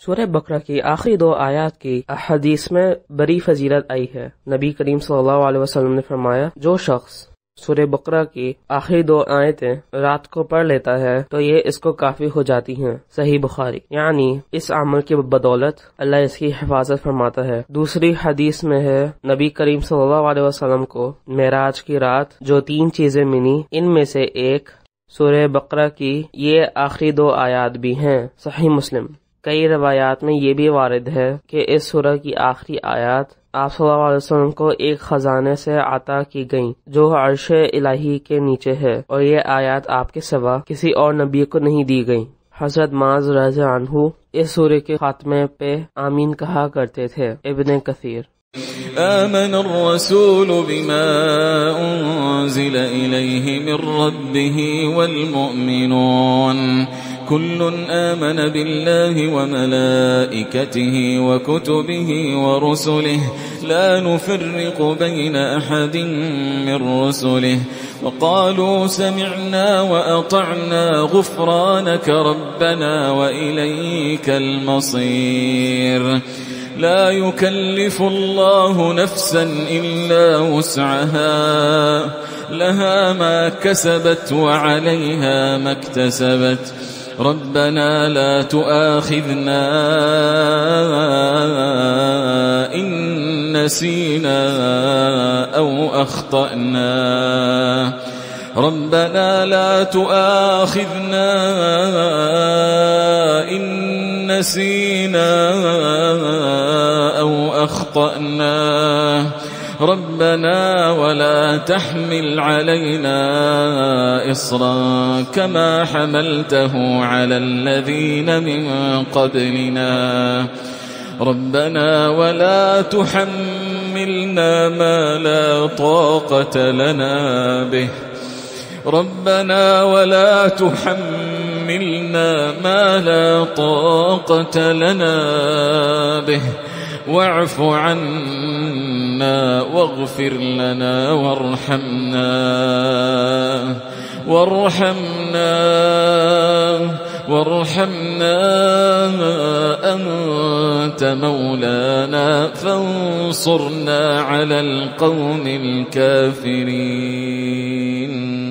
सूरह बकरा की आखिरी 2 आयत की हदीस में बड़ी फजीलत आई है। नबी करीम सल्लल्लाहु अलैहि वसल्लम ने फरमाया, जो शख्स सूरह बकरा की आखिरी 2 आयतें रात को पढ़ लेता है तो ये इसको काफी हो जाती हैं। सही बुखारी। यानी इस अमल की बदौलत अल्लाह इसकी हिफाजत फरमाता है। दूसरी हदीस में है, नबी करीम सल्लल्लाहु अलैहि वसल्लम को मेराज की रात जो 3 चीजें मिली, इनमें से एक सूरह बकरा की ये आखिरी 2 आयत भी हैं। सही मुस्लिम। कई रवायात में ये भी वारिद है कि इस सूरह की आखिरी आयत आप सल्लल्लाहु अलैहि वसल्लम को एक खजाने से अता की गई जो अर्श इलाही के नीचे है, और ये आयत आपके सिवा किसी और नबी को नहीं दी गई। हजरत माज रज़ियल्लाहु अन्हु इस सूरह के खात्मे पे आमीन कहा करते थे। इब्न कसीर। آمن الرسول بما أنزل إليه من ربه والمؤمنون كل آمن بالله وملائكته وكتبه ورسله لا نفرق بين أحد من رسله وقالوا سمعنا وأطعنا غفرانك ربنا وإليك المصير لا يكلف الله نفسا إلا وسعها لها ما كسبت وعليها ما اكتسبت ربنا لا تؤاخذنا إن نسينا أو أخطأنا ربنا لا تؤاخذنا إن نسينا أو أخطأنا ربنا ولا تحمل علينا إصرا كما حملته على الذين من قبلنا ربنا ولا تحملنا ما لا طاقة لنا به ربنا ولا تحملنا ما لا طاقة لنا به واعف عنا واغفر لنا وارحمنا أنت مولانا فانصرنا على القوم الكافرين.